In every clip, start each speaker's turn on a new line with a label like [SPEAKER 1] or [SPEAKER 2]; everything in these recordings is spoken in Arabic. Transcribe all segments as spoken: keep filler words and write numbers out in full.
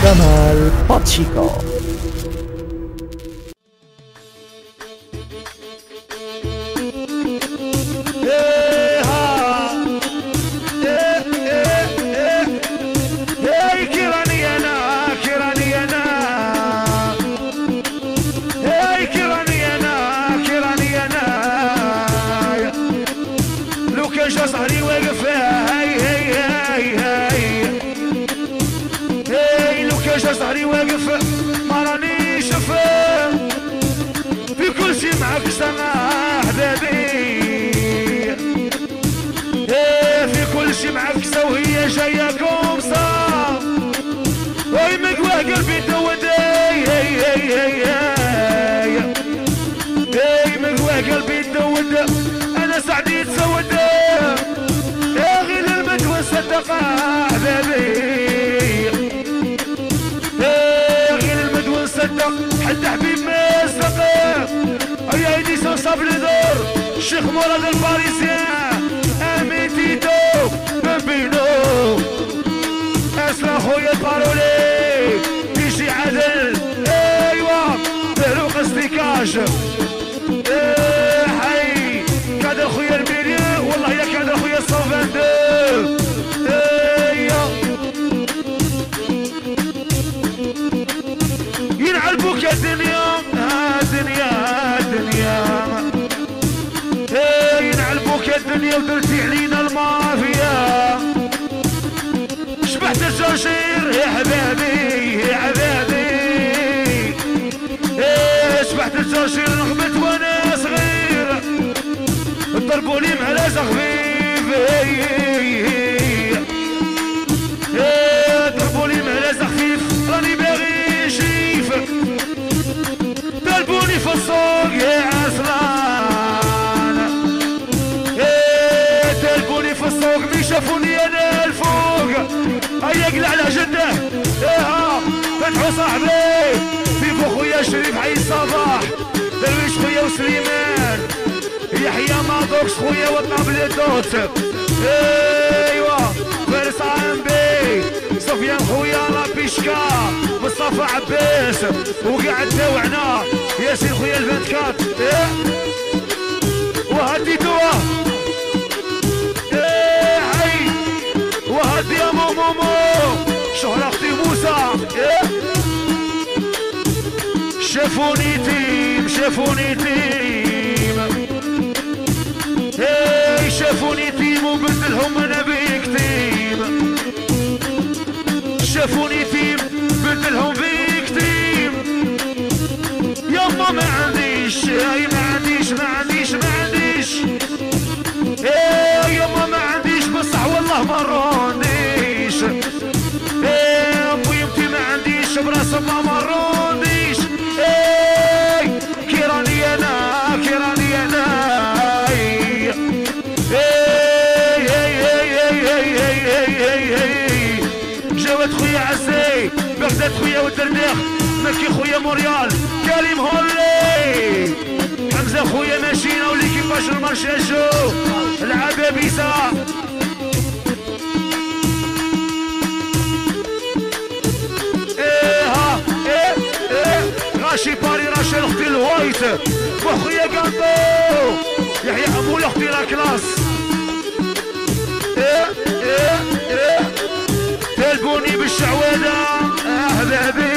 [SPEAKER 1] كمال باتشيكو.
[SPEAKER 2] صهري واقف هاي هاي هاي هاي هاي لو كان جا صهري واقف ما رانيش فاهم في كل شي معاك سما حبابي ايه في كل شي معاك سا وهي جايه كومسا وي مقواه قلبي تود هاي هاي هاي هاي هاي مقواه قلبي تود انا سعدي تسود يا غير المدوى صدق احبابي يا غير المدوى صدق حتى حبيب ما صدق يا ايدي سو صبر دور الشيخ مراد الباريسيان امين تيتو بامبينو اسلا خويا البارولي يجي عدل ايوا دارو قصديكاج ايه حي كادر خويا الميري والله يا كادر خويا الصوفاندو ايه ينعلبوك يا دنيا ها دنيا دنيا ايه ينعلبوك يا دنيا ودرتي علينا المافيا شبحت الجرجير يا حبابي يا حبابي ايه شبحت الجرجير نغمت وانا صغير ضربوني معلاز خفيف ضربوني معلاز خفيف راني باغي نشيف ضربوني في السوق يا عسلان ضربوني في السوق مي شافوني انا الفوق هيا قلع على جده ايها فتحوا صاحبي فيكو خويا شريف حي الصباح درويش خويا وسليمان يحيى ماضوكس خويا والطابلة دوت ايوا فارس عام بي سفيان خويا لابيشكا مصطفى عباس وقاعد توعنا ياسين خويا الفانتكات ايه وهدي دوا ايه حي وهدي يا مومومو شهرة اختي موسى ايه شافوني تيم شافوني تيم هاي شافوني تيم وبدلهم انا بيك تيم شافوني تيم بدلهم بيك تيم يما ما عنديش هاي ما عنديش ما عنديش ما عنديش هاي يما ما عنديش بصح والله ما رونيش هاي ابويمتي ما عنديش براس ما مرونيش هاي كيراني انا كيراني انا جواد خويا عزي بغداد خويا والدرداخ مكي خويا موريال كريم هولي حمزه خويا ماشينا وليكيباج المارشاجو العبابيسه ايه ها ايه ايه غاشي باري راشي اختي الوايت وخويا قاندو يحيى عمول اختي لا كلاس ايه ايه ايه تلبوني بالشعوذة احبابي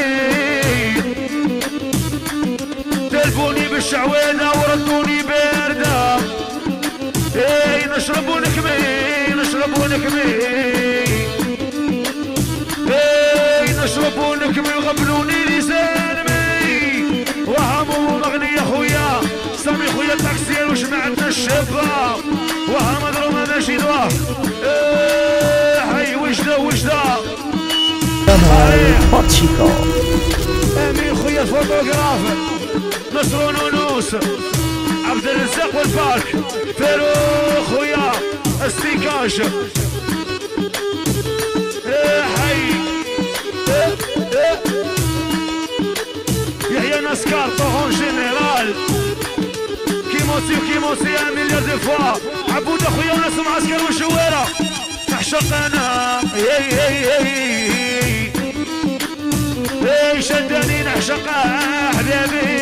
[SPEAKER 2] تلبوني بالشعوذة وردوني باردة ايه نشربوا نكمي نشربوا نكمي ايه نشربوا نكمي وغبلوني لسانمي وهموا مغني خويا سامي خويا التاكسير وجمعتنا الشابة وها مضرومة ماشي دواه ايه حي وجدة وجدة
[SPEAKER 1] كمال باتشيكو.
[SPEAKER 2] امين خويا الفوتوغراف نصر نونوس عبد الرزاق والبارك فاروق خويا استيكاج ايه حي ايه ايه يحيى نسكار طهون جنرال كيموسي وكيموسي ان مليار دي فوا عبود اخويا وناس معسكر والشوارع نحشق انا هي هي هي ايه شدني نعشق احبابي،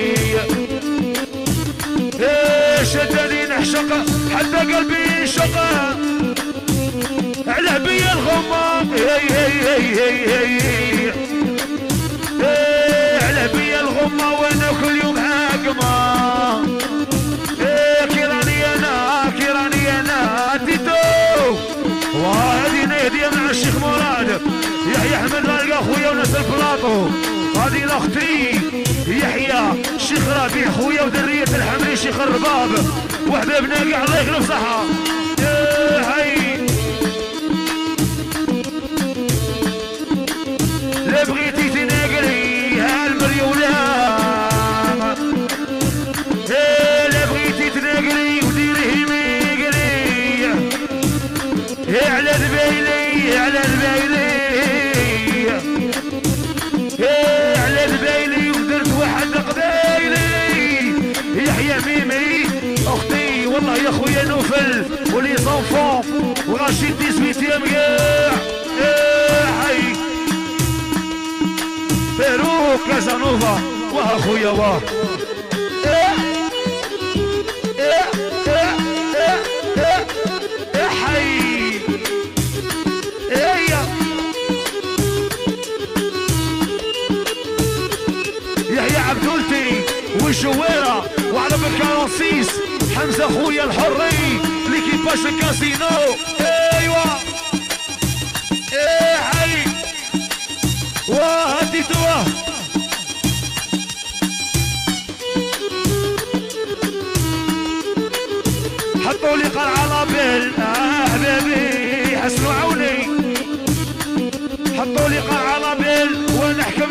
[SPEAKER 2] ايه شدني نعشق حتى قلبي انشق، على بيا الغمة اي اي اي اي اي ايه على بيا الغمة وانا كل يوم هاقمة، ايه كيراني انا كيراني انا تيتو، وهذه نهدية مع الشيخ مراد يحيى احمد غالق اخويا وناس البلاطو، هذه لاختي يحيى الشيخ ربيع خويا ودرية الحمري شيخ الرباب وحبابنا كاع الله يخلف صحة. ايه هاي لا بغيتي تناقري هالمريولة، ايه لا بغيتي تناقري وديري ميقري، ايه على ذبايلي على ذبايلي، ايه على ذبايلي ودرت واحد قبايلي، يحيى ميمي اختي والله يا خويا نوفل ولي زونفون ورشيد ديسويتيام كاع، ايه حي بيرو كازانوفا واه خويا واه، ايه ايه ايه ايه ايه ايه حي ايه يحيى عبدولتي والجويرة وعلى بالكارانسيس حمزة خويا الحري ليكيباج الكاسينو، ايوا ايه حي واه هديتوه حطوا لي قرع على بال احبابي حسنوا عوني، حطوا لي قرع على بال ونحكم